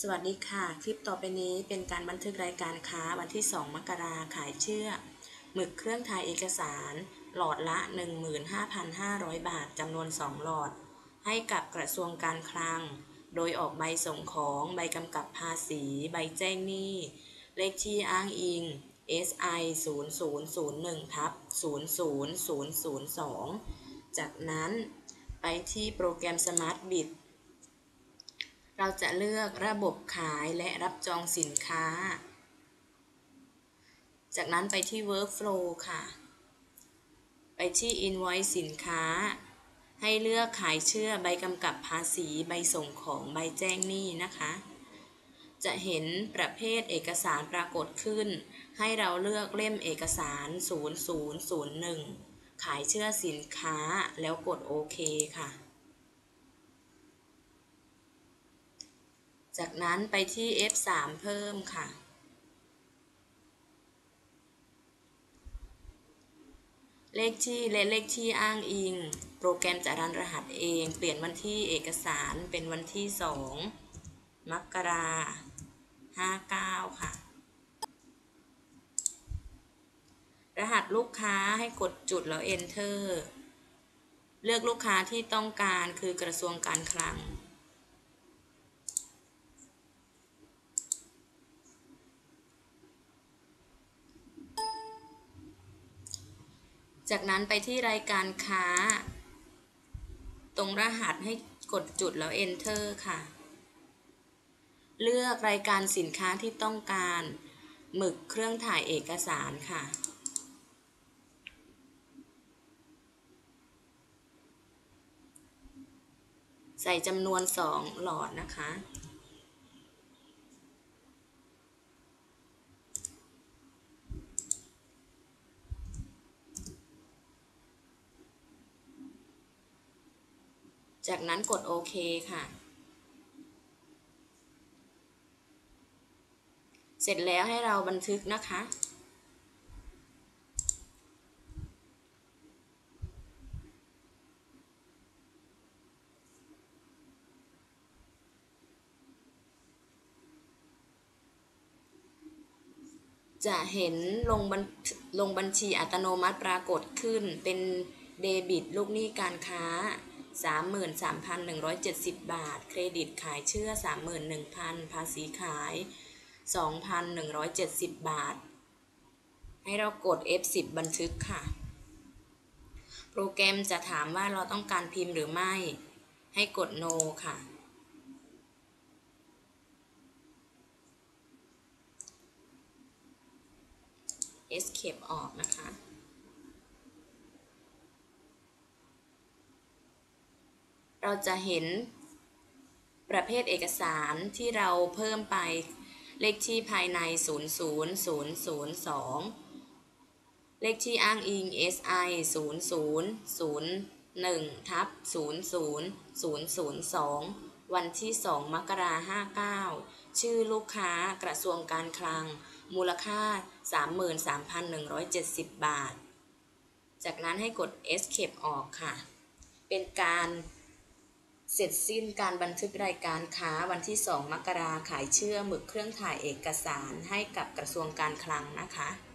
สวัสดีค่ะคลิปต่อไปนี้เป็นการบันทึกรายการค้าวันที่2 มกราขายเชือกหมึกเครื่องถ่ายเอกสารหลอดละ 15,500 บาทจำนวน2หลอดให้กับกระทรวงการคลังโดยออกใบส่งของใบกำกับภาษีใบแจ้งหนี้เลขที่อ้างอิง SI 0001/00002จากนั้นไปที่โปรแกรม Smart Bidเราจะเลือกระบบขายและรับจองสินค้าจากนั้นไปที่ Workflow ค่ะไปที่ Invoice สินค้าให้เลือกขายเชื่อใบกำกับภาษีใบส่งของใบแจ้งหนี้นะคะจะเห็นประเภทเอกสารปรากฏขึ้นให้เราเลือกเล่มเอกสาร 0001 ขายเชื่อสินค้าแล้วกดโอเคค่ะจากนั้นไปที่ F3 เพิ่มค่ะเลขที่และเลขที่อ้างอิงโปรแกรมจะรันรหัสเองเปลี่ยนวันที่เอกสารเป็นวันที่2 มกราคม 59ค่ะรหัสลูกค้าให้กดจุดแล้ว Enter เลือกลูกค้าที่ต้องการคือกระทรวงการคลังจากนั้นไปที่รายการค้าตรงรหัสให้กดจุดแล้ว Enter ค่ะเลือกรายการสินค้าที่ต้องการหมึกเครื่องถ่ายเอกสารค่ะใส่จำนวน2หลอดนะคะจากนั้นกดโอเคค่ะเสร็จแล้วให้เราบันทึกนะคะจะเห็นลงบัญชีอัตโนมัติปรากฏขึ้นเป็นเดบิตลูกหนี้การค้า 33,170 บาทเครดิตขายเชื่อ 31,000 ภาษีขาย 2,170 บาทให้เรากด F10 บันทึกค่ะโปรแกรมจะถามว่าเราต้องการพิมพ์หรือไม่ให้กด No ค่ะEscape ออกนะคะเราจะเห็นประเภทเอกสารที่เราเพิ่มไปเลขที่ภายใน 00002 เลขที่อ้างอิง SI 0001/00002 วันที่2 มกราคม 59ชื่อลูกค้ากระทรวงการคลังมูลค่า 33,170 บาทจากนั้นให้กด Escape ออกค่ะเป็นการเสร็จสิ้นการบันทึกรายการค้าวันที่2 มกราขายเชื่อหมึกเครื่องถ่ายเอกสารให้กับกระทรวงการคลังนะคะ